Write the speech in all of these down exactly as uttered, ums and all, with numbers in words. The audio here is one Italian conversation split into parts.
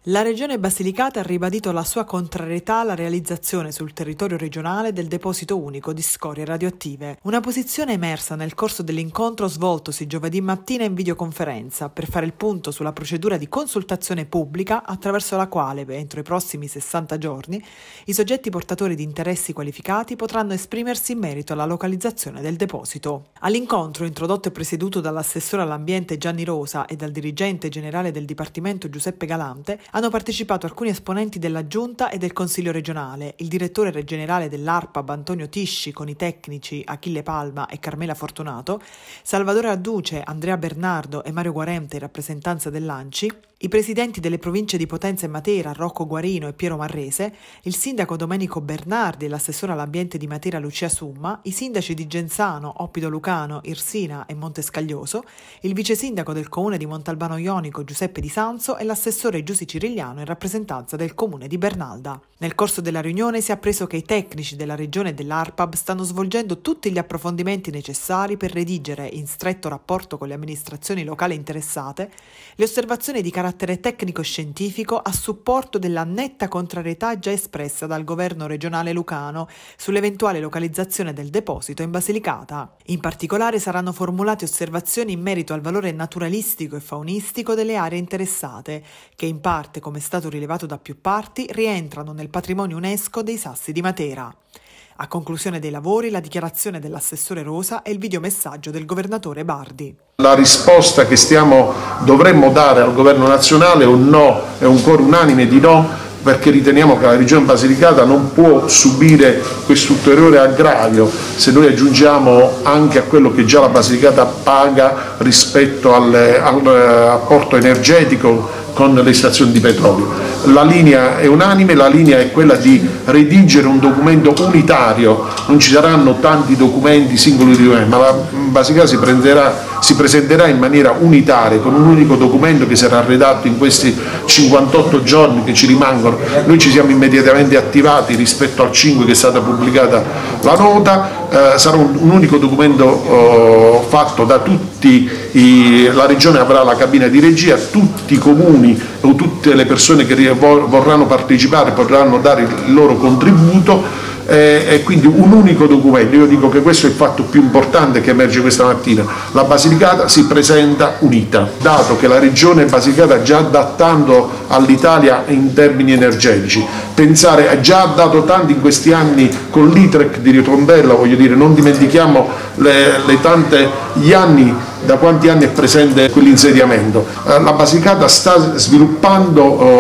La Regione Basilicata ha ribadito la sua contrarietà alla realizzazione sul territorio regionale del deposito unico di scorie radioattive, una posizione emersa nel corso dell'incontro svoltosi giovedì mattina in videoconferenza per fare il punto sulla procedura di consultazione pubblica attraverso la quale, entro i prossimi sessanta giorni, i soggetti portatori di interessi qualificati potranno esprimersi in merito alla localizzazione del deposito. All'incontro, introdotto e presieduto dall'assessore all'ambiente Gianni Rosa e dal dirigente generale del Dipartimento Giuseppe Galante, hanno partecipato alcuni esponenti della Giunta e del Consiglio regionale, il direttore generale dell'ARPAB Antonio Tisci con i tecnici Achille Palma e Carmela Fortunato, Salvatore Adduce, Andrea Bernardo e Mario Guarente in rappresentanza dell'ANCI, i presidenti delle province di Potenza e Matera, Rocco Guarino e Piero Marrese, il sindaco Domenico Bernardi e l'assessore all'ambiente di Matera Lucia Summa, i sindaci di Genzano, Oppido Lucano, Irsina e Montescaglioso, il vice sindaco del comune di Montalbano Ionico Giuseppe Di Sanzo e l'assessore Giussi Cirigliano in rappresentanza del comune di Bernalda. Nel corso della riunione si è appreso che i tecnici della regione e dell'ARPAB stanno svolgendo tutti gli approfondimenti necessari per redigere, in stretto rapporto con le amministrazioni locali interessate, le osservazioni di carattere tecnico-scientifico a supporto della netta contrarietà già espressa dal governo regionale lucano sull'eventuale localizzazione del deposito in Basilicata. In particolare saranno formulate osservazioni in merito al valore naturalistico e faunistico delle aree interessate, che in parte, come è stato rilevato da più parti, rientrano nel patrimonio UNESCO dei Sassi di Matera. A conclusione dei lavori, la dichiarazione dell'assessore Rosa e il videomessaggio del governatore Bardi. La risposta che stiamo, dovremmo dare al governo nazionale è un no, è un coro unanime di no, perché riteniamo che la regione Basilicata non può subire questo ulteriore aggravio se noi aggiungiamo anche a quello che già la Basilicata paga rispetto al, al apporto energetico con le stazioni di petrolio. La linea è unanime, la linea è quella di redigere un documento unitario, non ci saranno tanti documenti singoli di ma la Basilicata si, prenderà, si presenterà in maniera unitaria con un unico documento che sarà redatto in questi cinquantotto giorni che ci rimangono. Noi ci siamo immediatamente attivati rispetto al cinque che è stata pubblicata la nota, eh, sarà un, un unico documento oh, fatto da tutti, i, la regione avrà la cabina di regia, tutti i comuni o tutte le persone che vorranno partecipare potranno dare il loro contributo. Eh, e quindi un unico documento. Io dico che questo è il fatto più importante che emerge questa mattina: la Basilicata si presenta unita, dato che la regione Basilicata già adattando all'Italia in termini energetici, pensare ha già dato tanti in questi anni con l'I T R E C di Ritombella, voglio dire, non dimentichiamo le, le tante, gli anni, da quanti anni è presente quell'insediamento. Eh, la Basilicata sta sviluppando,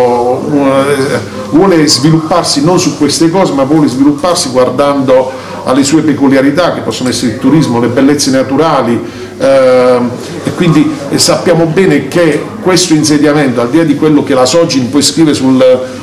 oh, vuole svilupparsi non su queste cose, ma vuole svilupparsi guardando alle sue peculiarità, che possono essere il turismo, le bellezze naturali, eh, e quindi sappiamo bene che questo insediamento, al di là di quello che la Sogin poi scrive sul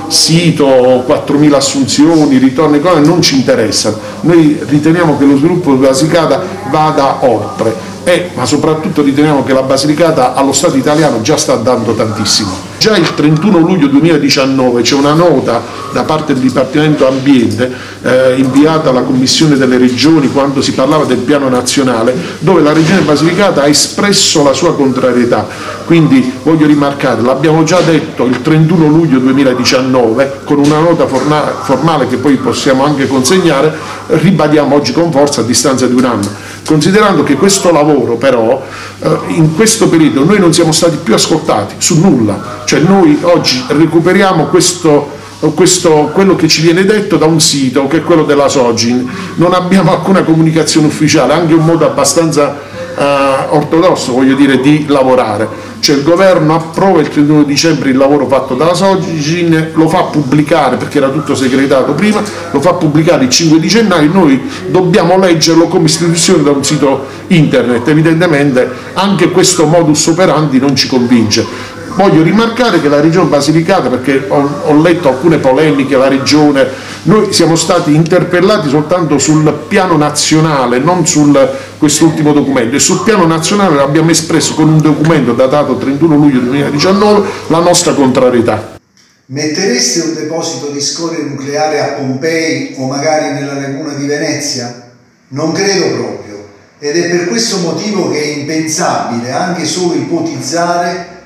sito, quattromila assunzioni, ritorni, non ci interessano. Noi riteniamo che lo sviluppo di Basilicata vada oltre. Eh, ma soprattutto riteniamo che la Basilicata allo Stato italiano già sta dando tantissimo. Già il trentuno luglio duemiladiciannove c'è una nota da parte del Dipartimento Ambiente eh, inviata alla Commissione delle Regioni quando si parlava del piano nazionale, dove la Regione Basilicata ha espresso la sua contrarietà. Quindi voglio rimarcare, l'abbiamo già detto il trentuno luglio duemiladiciannove con una nota formale che poi possiamo anche consegnare, ribadiamo oggi con forza a distanza di un anno. Considerando che questo lavoro però eh, in questo periodo noi non siamo stati più ascoltati su nulla, cioè noi oggi recuperiamo questo, questo, quello che ci viene detto da un sito che è quello della Sogin, non abbiamo alcuna comunicazione ufficiale, anche un modo abbastanza eh, ortodosso, voglio dire, di lavorare. Cioè il governo approva il trentuno dicembre il lavoro fatto dalla Sogin, lo fa pubblicare perché era tutto segretato prima, lo fa pubblicare il cinque di gennaio, noi dobbiamo leggerlo come istituzione da un sito internet. Evidentemente anche questo modus operandi non ci convince. Voglio rimarcare che la regione Basilicata, perché ho, ho letto alcune polemiche, la regione, noi siamo stati interpellati soltanto sul piano nazionale, non su quest'ultimo documento, e sul piano nazionale abbiamo espresso con un documento datato trentuno luglio duemiladiciannove la nostra contrarietà. Mettereste un deposito di scorie nucleare a Pompei o magari nella laguna di Venezia? Non credo proprio, ed è per questo motivo che è impensabile anche solo ipotizzare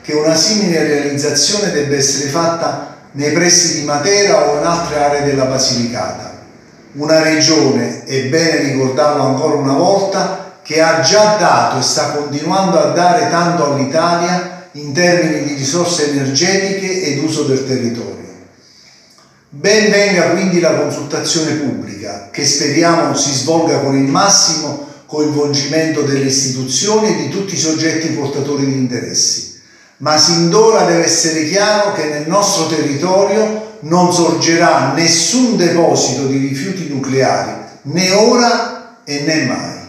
che una simile realizzazione debba essere fatta nei pressi di Matera o in altre aree della Basilicata. Una regione, è bene ricordarlo ancora una volta, che ha già dato e sta continuando a dare tanto all'Italia in termini di risorse energetiche ed uso del territorio. Ben venga quindi la consultazione pubblica, che speriamo si svolga con il massimo coinvolgimento delle istituzioni e di tutti i soggetti portatori di interessi. Ma sin d'ora deve essere chiaro che nel nostro territorio non sorgerà nessun deposito di rifiuti nucleari, né ora e né mai.